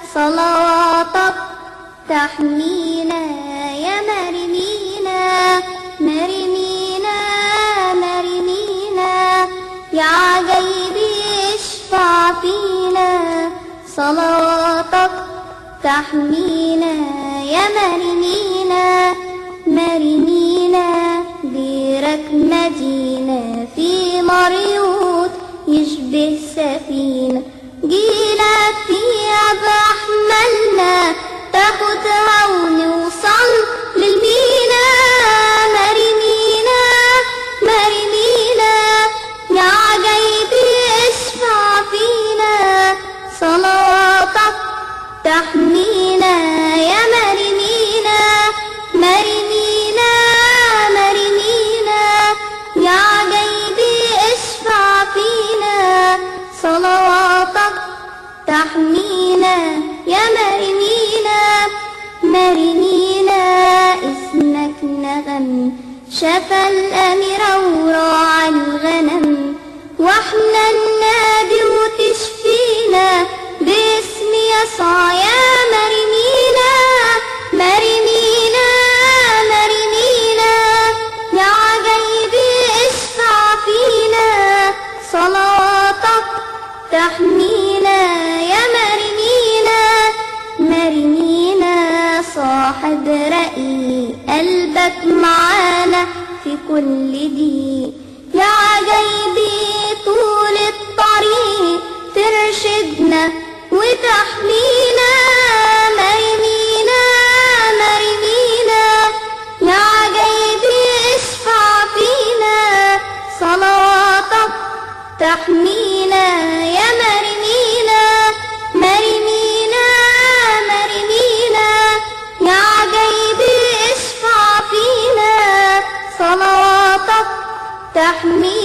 صلواتك تحمينا يا مرمينا مرمينا مرمينا يا عجيب اشفع فينا صلواتك تحمينا يا مرمينا مرمينا ديرك مدينة في مريوط يشبه سفينة جيلك فيها بأحملنا تاخدها ونوصل للمينا مرمينا مرمينا يا عجيبي اشفع فينا صلواتك تحمينا يا مرمينا مرمينا مرمينا يا عجيبي اشفع فينا صلواتك تحمينا يا مرمينا مرمينا اسمك نغم شفى الأميرة وراعى الغنم واحنا النادي وتشفينا باسم يسوع يا مرمينا مرمينا مرمينا يا عجيبي اشفع فينا صلواتك تحمينا يا مرمينا مرمينا صاحب رأي قلبك معانا في كل دي يا عجيبي طول الطريق ترشدنا وتحمينا مرمينا مرمينا يا عجيبي اشفع فينا صلواتك تحمينا يا مرمينا مرمينا مرمينا يا عجيبي اشفع فينا صلواتك تحمينا